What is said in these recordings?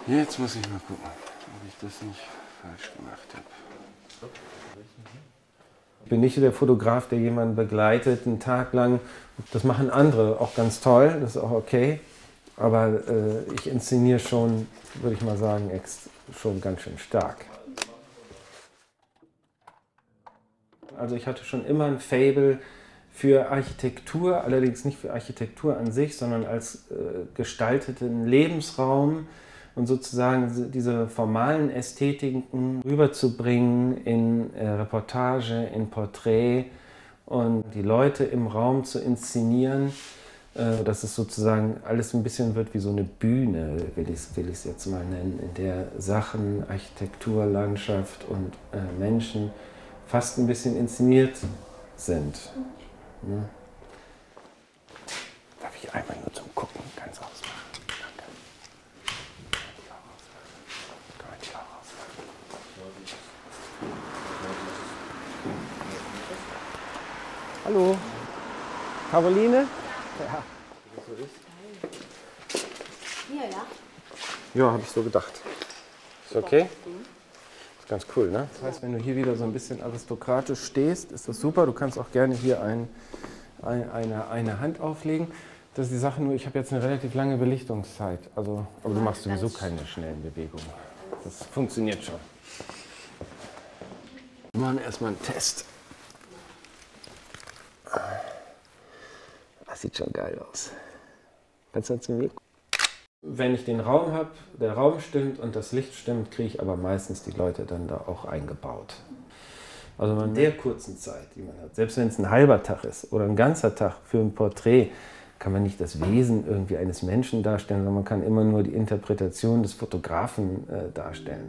Jetzt muss ich mal gucken, ob ich das nicht falsch gemacht habe. Ich bin nicht der Fotograf, der jemanden begleitet, einen Tag lang. Das machen andere auch ganz toll, das ist auch okay. Aber ich inszeniere schon, würde ich mal sagen, schon ganz schön stark. Also ich hatte schon immer ein Faible für Architektur, allerdings nicht für Architektur an sich, sondern als gestalteten Lebensraum und sozusagen diese formalen Ästhetiken rüberzubringen in Reportage, in Porträt und die Leute im Raum zu inszenieren, dass es sozusagen alles ein bisschen wird wie so eine Bühne, will ich es jetzt mal nennen, in der Sachen, Architektur, Landschaft und Menschen fast ein bisschen inszeniert sind. Ja. Darf ich einmal nur zum Gucken ganz ausmachen? Danke. Kann man die auch ausmachen? Hallo? Caroline? Ja. Hier, ja? Ja, habe ich so gedacht. Ist okay? Ist ganz cool, ne? Das heißt, wenn du hier wieder so ein bisschen aristokratisch stehst, ist das super. Du kannst auch gerne hier eine Hand auflegen. Das ist die Sache, nur ich habe jetzt eine relativ lange Belichtungszeit. Also, aber du machst sowieso keine schnellen Bewegungen. Das funktioniert schon. Wir machen erstmal einen Test. Das sieht schon geil aus. Kannst du zu mir? Wenn ich den Raum habe, der Raum stimmt und das Licht stimmt, kriege ich aber meistens die Leute dann da auch eingebaut. Also in der kurzen Zeit, die man hat, selbst wenn es ein halber Tag ist oder ein ganzer Tag für ein Porträt, kann man nicht das Wesen irgendwie eines Menschen darstellen, sondern man kann immer nur die Interpretation des Fotografen darstellen.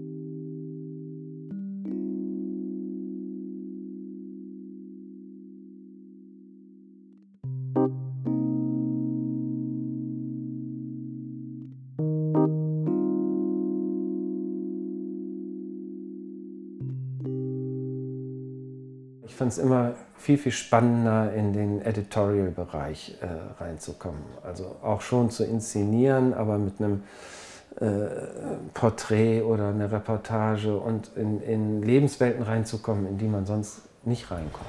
Ich fand es immer viel, viel spannender, in den Editorial-Bereich reinzukommen. Also auch schon zu inszenieren, aber mit einem Porträt oder einer Reportage und in Lebenswelten reinzukommen, in die man sonst nicht reinkommt.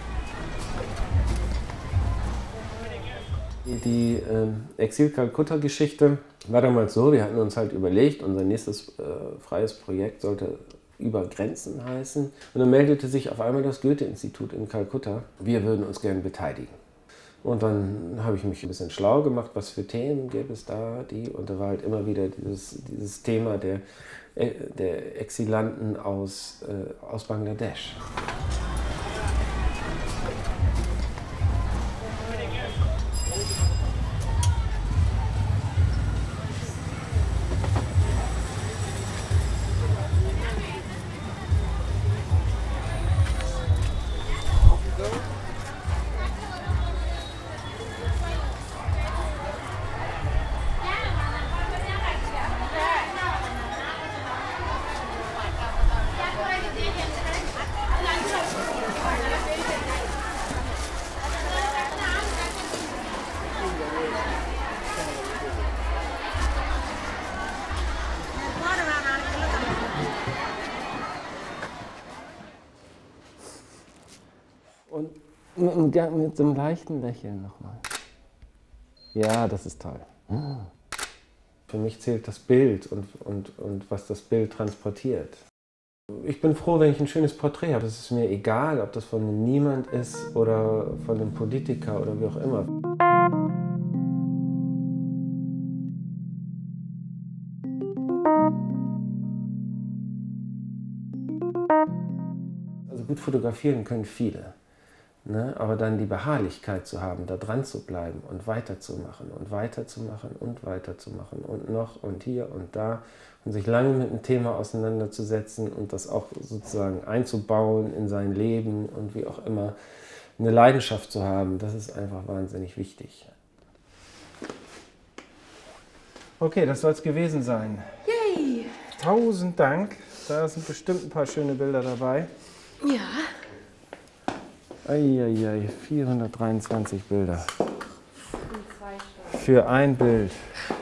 Die Exil-Kalkutta-Geschichte war damals so, wir hatten uns halt überlegt, unser nächstes freies Projekt sollte über Grenzen heißen. Und dann meldete sich auf einmal das Goethe-Institut in Kalkutta. Wir würden uns gerne beteiligen. Und dann habe ich mich ein bisschen schlau gemacht, was für Themen gäbe es da, und da war halt immer wieder dieses Thema der Exilanten aus Bangladesch. Und mit so einem leichten Lächeln nochmal. Ja, das ist toll. Für mich zählt das Bild und was das Bild transportiert. Ich bin froh, wenn ich ein schönes Porträt habe. Es ist mir egal, ob das von einem Niemand ist oder von einem Politiker oder wie auch immer. Also gut fotografieren können viele. Ne? Aber dann die Beharrlichkeit zu haben, da dran zu bleiben und weiterzumachen und weiterzumachen und weiterzumachen und noch und hier und da und sich lange mit einem Thema auseinanderzusetzen und das auch sozusagen einzubauen in sein Leben und wie auch immer, eine Leidenschaft zu haben, das ist einfach wahnsinnig wichtig. Okay, das soll es gewesen sein. Yay! 1000 Dank, da sind bestimmt ein paar schöne Bilder dabei. Ja. Eieiei, 423 Bilder. Für ein Bild.